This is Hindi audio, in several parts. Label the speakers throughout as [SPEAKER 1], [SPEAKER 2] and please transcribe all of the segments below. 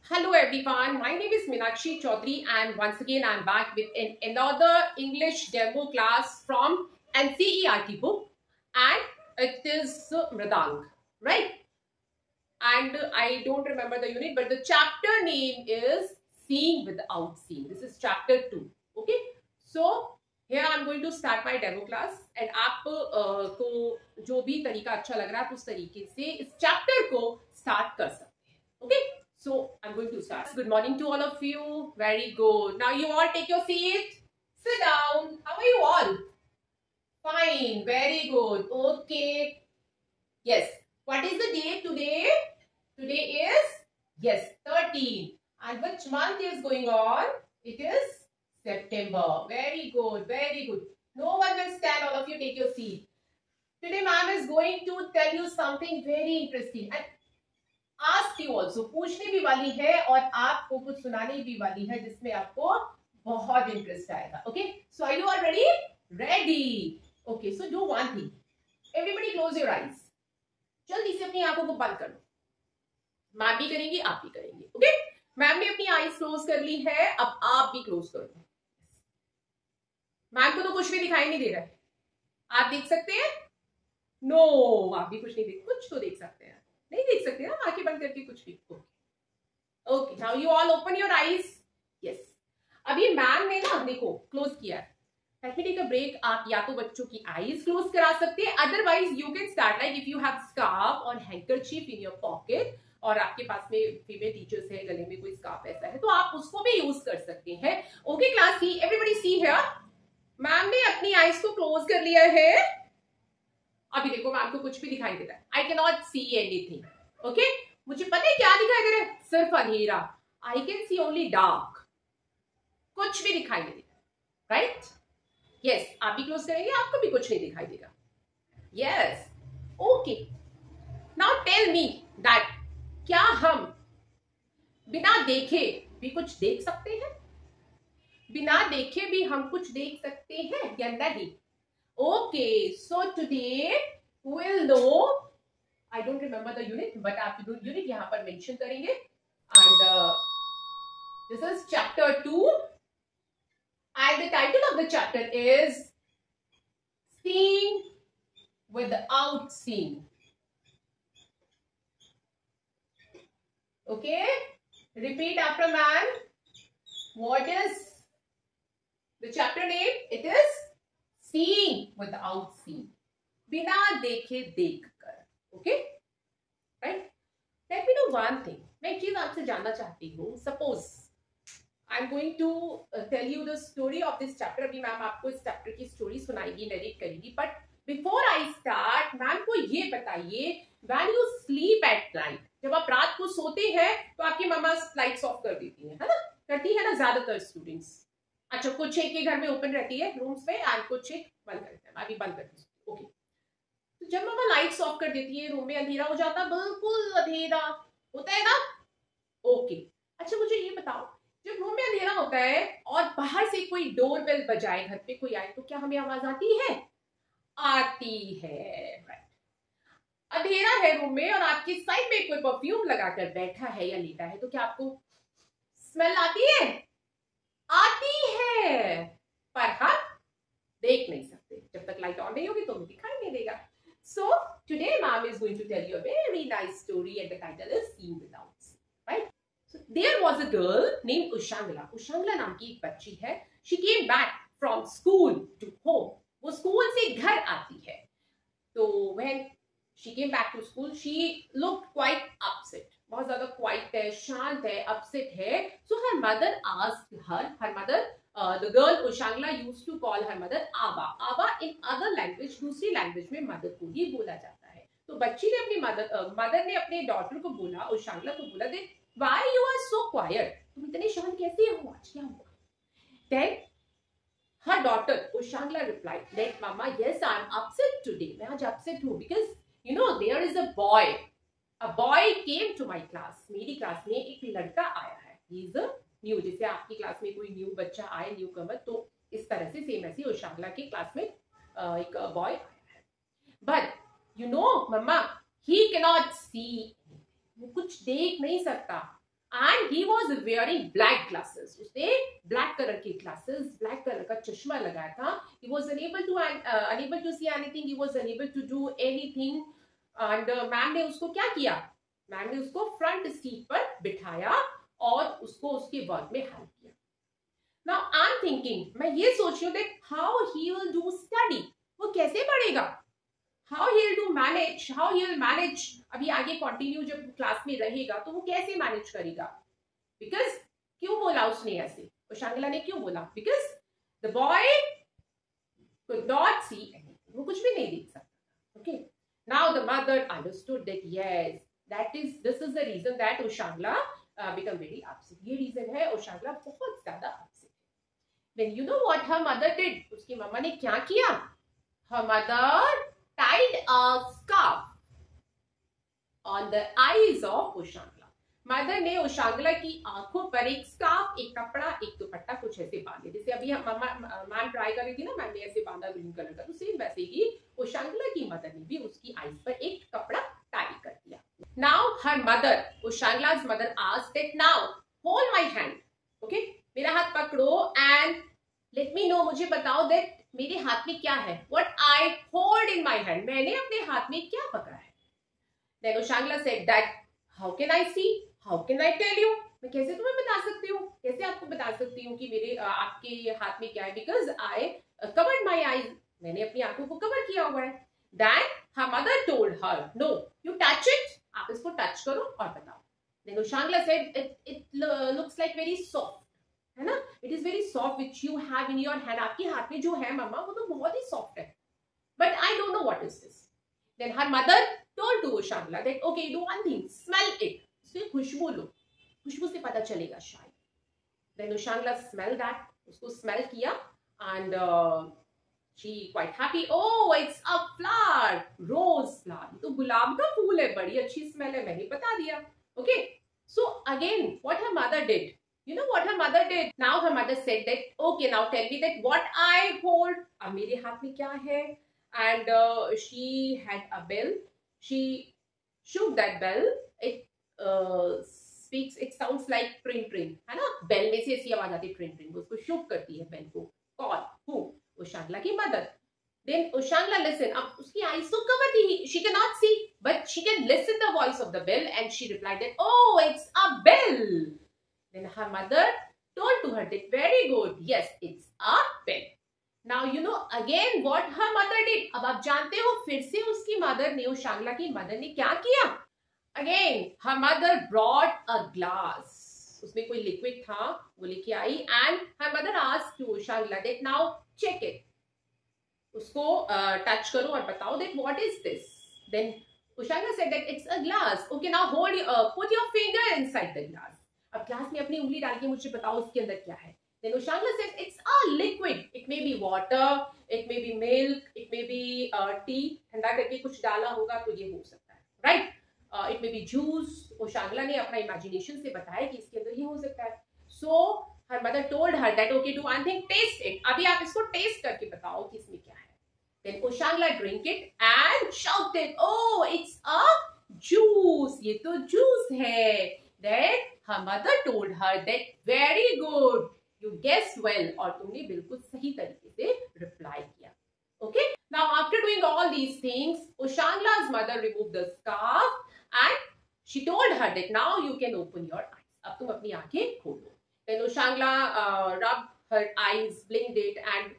[SPEAKER 1] Hello everyone, my name is Meenakshi Chaudhary and once again I am back with another English demo class from NCERT book and it is Mridang, right? And I don't remember the unit but the chapter name is Seeing Without Seeing. This is chapter 2, okay? So here I am going to start my demo class and आप को जो भी तरीका अच्छा लग रहा है आप उस तरीके से इस चैप्टर को स्टार्ट कर सकते हैं, okay? So I'm going to start. Good morning to all of you. Very good. Now you all take your seat. Sit down. How are you all? Fine. Very good. Okay. Yes. What is the date today? Today is, yes, 13. And which month is going on? It is September. Very good. Very good. No one will stand. All of you take your seat. Today ma'am is going to tell you something very interesting. And ask you also, पूछने भी वाली है और आपको कुछ सुनाने भी वाली है जिसमें आपको बहुत इंटरेस्ट आएगा. Okay, so are you all ready? Ready. Okay, so do one thing. Everybody close your eyes. जल्दी से अपनी आंखों को बंद कर लो. मैम भी करेंगी, आप भी करेंगे. Okay, मैम ने अपनी आईज क्लोज कर ली है, अब आप भी क्लोज कर लो. मैम को तो कुछ भी दिखाई नहीं दे रहा है. आप देख सकते हैं? नो, आप भी कुछ नहीं देख, कुछ तो देख सकते हैं. नहीं देख सकते ना आंखें बंद करके कुछ भी. Okay, now you all open your eyes. Yes, अभी मैम ने ना देखो क्लोज किया है. Let me take a break. आप या तो बच्चों की आईज क्लोज करा सकते हैं, otherwise you can start like if you have scarf और हैंकरचीफ इन योर पॉकेट और आपके पास में फीमेल टीचर्स है, गले में कोई स्कार्फ ऐसा है तो आप उसको भी यूज कर सकते हैं. Okay class see, everybody see here. Ma'am ने अपनी आईज को क्लोज कर लिया है. अभी देखो मैम को कुछ भी दिखाई दे रहा है. I can not see anything. Okay, मुझे पता है क्या दिखाई दे रहा है, सिर्फ अंधेरा. I can see only dark. कुछ भी दिखाई नहीं दे रहा, राइट? यस, आप भी क्लोज करेंगे, आपको भी कुछ नहीं दिखाई देगा. Yes, okay. Now tell me that क्या हम बिना देखे भी कुछ देख सकते हैं? बिना देखे भी हम कुछ देख सकते हैं या नहीं? Okay, so today we'll know. I don't remember the unit, but आप unit यहाँ पर mention करेंगे. And this is chapter 2, and the title of the chapter is Seeing Without Seeing. Okay, repeat after man. What is the chapter name? It is Seeing Without Seeing. बिना देखे देख कर. Okay, right? Let me know one thing. मैं एक चीज आपसे जानना चाहती हूँ. Suppose I am going to tell you the story of this chapter. अभी मैम आपको इस चैप्टर की स्टोरी सुनाएगी, नरेट करेगी. But before I start, ma'am को ये बताइए, when you sleep at night, जब आप रात को सोते हैं तो आपकी मम्मा लाइट्स ऑफ कर देती है ना? करती है ना ज्यादातर स्टूडेंट्स. अच्छा, कुछ एक के घर में ओपन रहती है रूम्स में एंड कुछ एक बंद करते हैं. मैं भी बंद करती हूँ. ओके, तो जब मम्मा लाइट्स ऑफ कर देती है, रूम में अंधेरा हो जाता, बिल्कुल अंधेरा होता है ना? ओके, अच्छा मुझे ये बताओ, जब रूम में अंधेरा होता है और बाहर से कोई डोरबेल बजाए, घर पे कोई आए, तो क्या हमें आवाज आती है? आती है, राइट? अंधेरा है रूम में और आपकी साइड में कोई परफ्यूम लगाकर बैठा है या लेटा है, तो क्या आपको स्मेल आती है? आती है, पर हम देख नहीं सकते. जब तक लाइट ऑन नहीं होगी तो हमें दिखाई नहीं देगा. So today ma'am is going to tell you a very nice story and the title is seeing without seeing, right? So there was a girl named Ushangla. Ushangla नाम की एक बच्ची है. She came back from school to home. वो स्कूल से घर आती है. तो when she came back to school she looked quite upset. बहुत ज्यादा क्वाइट है, शांत है, अपसेट है. सो her mother asked her mother, the girl Ushangla used to call her mother Ava. Ava in other language, दूसरी लैंग्वेज में मदर को ही बोला जाता है. तो बच्ची ने अपनी मदर ने अपने डॉटर को बोला, उशांगला को बोला, दे why you are so quiet? तुम इतने शांत कैसे हो, आज क्या हुआ? Then her daughter Ushangla replied that mama, yes I am upset today. मैं आज upset हूँ because you know there is a boy. A boy came to my class. मेरी क्लास में एक लड़का आया है. He is a new. जैसे आपकी क्लास में कोई न्यू बच्चा आए, न्यू कमर, तो इस तरह से सेम ऐसी उशांगला की क्लास में एक बॉय आया है. But you know mamma, he can not see. वो कुछ देख नहीं सकता. and he was wearing black glasses. उसने black color के glasses, black color का चश्मा लगाया था. He was unable to see anything. He was unable to do anything. And ma'am ने उसको क्या किया? मैम ने उसको फ्रंट सीट पर बिठाया और उसको उसके वर्क में हेल्प किया. Now I'm thinking, मैं ये सोच रही हूँ that how he will do study. वो कैसे पढ़ेगा? How he'll manage अभी आगे कंटिन्यू जब क्लास में रहेगा तो वो कैसे मैनेज करेगा? Because क्यों बोला उसने ऐसे? उशांगला ने क्यों बोला? Because the boy could not see anything. वो कुछ भी नहीं देख सकता. Okay. Now the mother understood that yes, this is the reason that Ushangla become very upset. ये reason है उशांगला बहुत ज्यादा upset. Then you know what her mother did? उसकी मम्मा ने क्या किया? Her mother tied a scarf on the eyes of Ushangla. Mother ने उशांगला की आंखों पर एक स्कार्फ, एक कपड़ा, एक दुपट्टा कुछ ऐसे बांधे. जैसे अभी हम मैम ट्राई कर रही थी ना, मैम ने ऐसे बांधा ग्रीन कलर का, तो सेम वैसे ही उशांगला की मदर ने भी उसकी आईज पर एक कपड़ा टाई कर दिया. Now her mother, Ushangla's mother asked that now hold my hand. Okay, मेरा हाथ पकड़ो and let me know, मुझे बताओ that मेरे हाथ में क्या है. What I hold in my hand, मैंने अपने हाथ में क्या पकड़ा है. Then Ushangla said that how can I see, how can I tell you, मैं कैसे तुम्हें बता सकती हूँ, कैसे आपको बता सकती हूँ कि मेरे आपके हाथ में क्या है. Because I covered my eyes, मैंने अपनी आंखों को कवर किया हुआ है. Then her mother told her, no, you touch it, आप इसको टच करो और बताओ. Then Ushangla said it looks like very soft, है ना. It is very soft which you have in your hand. आपके हाथ में जो है मम्मा वो तो बहुत ही सॉफ्ट है. But I don't know what is this. Then her mother told to Ushangla that okay do one thing, smell it. उसकी खुशबू लो, खुशबू से पता चलेगा शायद. देन उशांगला स्मेल दैट, उसको स्मेल किया and she quite happy. Oh it's a flower, rose flower. तो गुलाब का फूल है, बड़ी अच्छी स्मेल है, मैंने बता दिया. Okay, so again what her mother did. You know what her mother did? Now her mother said that, okay, now tell me that what I hold. अब मेरे हाथ में क्या है? And she had a bell. She shook that bell. It speaks. It sounds like tring tring, है ना? Bell में से ऐसी आवाज आती है, tring tring. वो उसको shook करती है bell को. Call who? उशांगला की mother. Then Ushangla listen. अब उसकी eyes तो cover थी. She cannot see, but she can listen the voice of the bell, and she replied that, oh, it's a bell. Then her mother told to her that very good, yes, it's a bell. Now you know again what her mother did. अब आप जानते हो फिर से उसकी मदर ने, उशांगला की मदर ने क्या किया. Again her mother brought a glass. उसमें कोई लिक्विड था, वो लेके आई and her mother asked to उशांगला that now check it. उसको टच करो और बताओ that what is this. Then Ushangla said that it's a glass. Okay, now put your finger inside the glass. अब ग्लास में अपनी उंगली डाल के मुझे बताओ उसके अंदर क्या है. Then Ushangla said it's a liquid. It may be water, it may be milk, it may be tea. ठंडा करके कुछ डाला होगा तो ये हो सकता है, right? It may be juice. Ushangla ने अपना imagination से बताया कि इसके अंदर ये हो सकता है. So her mother told her that okay, do one thing, taste it. अभी आप इसको टेस्ट करके बताओ कि इसमें क्या है. Then Ushangla drank it and shouted, oh, it's a juice. ये तो juice है. Then her mother told her that very good, you guessed well. और तुमने बिल्कुल सही तरीके से रिप्लाई किया. Okay. Now after doing all these things, Ushangla's mother removed the scarf and she told her that now you can open your eyes. अब तुम अपनी आंखें खोलो. Then Ushangla rubbed her eyes, blinked it,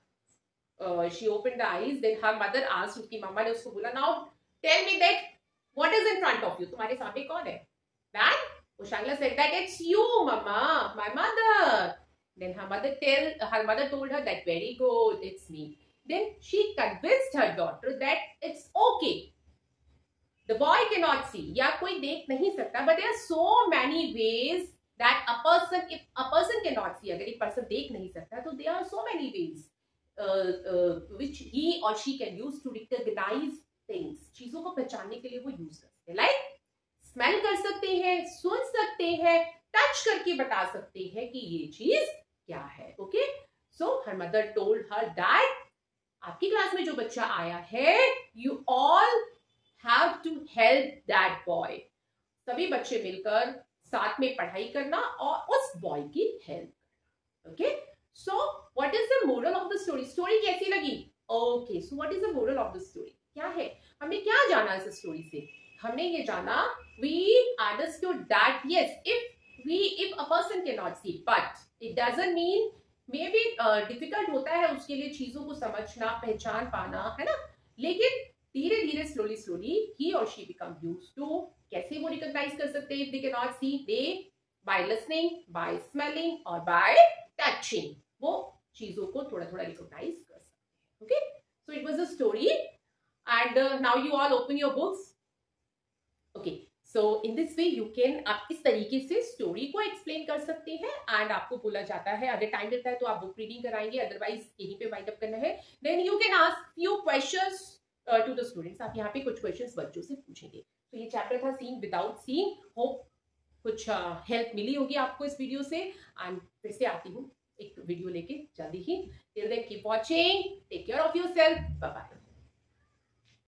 [SPEAKER 1] and she opened the eyes. Then her mother asked, उसकी मम्मा ने उसको बोला, now tell me that what is in front of you. तुम्हारे सामने कौन है? Then Ushangla said that it's you, mama, my mother. Then her mother told her that very good, it's me. Then she convinced her daughter that it's okay. The boy cannot see, या कोई देख नहीं सकता, but there are so many ways that if a person cannot see, अगर एक person देख नहीं सकता, तो there are so many ways which he or she can use to recognize things. चीजों को पहचानने के लिए वो यूज करते हैं. Like स्मेल कर सकते हैं, सुन सकते हैं, टच करके बता सकते हैं कि ये चीज क्या है. Okay, so her mother told her that आपकी क्लास में जो बच्चा आया है, you all have to help that boy. सभी बच्चे मिलकर साथ में पढ़ाई करना और उस बॉय की help. Okay, so what is the moral of the story? Story कैसी लगी? Okay, so what is the moral of the story? क्या है, हमने क्या जाना इस स्टोरी से? हमने ये जाना, we understood that yes, if a person cannot see, but it doesn't mean, maybe difficult होता है उसके लिए चीजों को समझना, पहचान पाना, है ना, लेकिन धीरे धीरे स्लोली ही और शी बिकम यूज्ड टू। कैसे वो रिकॉग्नाइज कर सकते हैं if they can not see? They by listening, by smelling और बाय टचिंग, वो चीजों को थोड़ा थोड़ा रिकॉग्नाइज कर सकते हैं। Okay, so it was a story and now you all open your books. Okay, so in this way you can, आप इस तरीके से स्टोरी को एक्सप्लेन कर सकते हैं। एंड आपको बोला जाता है, अगर टाइम मिलता है तो आप बुक रीडिंग कराएंगे, अदरवाइज यहीं पे वाइंड अप करना है। Then you can ask few questions to the students. आप यहाँ पे कुछ क्वेश्चंस बच्चों से पूछेंगे। तो ये चैप्टर था सीइंग विदाउट सीइंग। होप कुछ हेल्प मिली होगी आपको इस वीडियो से। एंड फिर से आती हूँ एक वीडियो लेके जल्दी ही। Till then keep watching, take care of yourself, bye bye.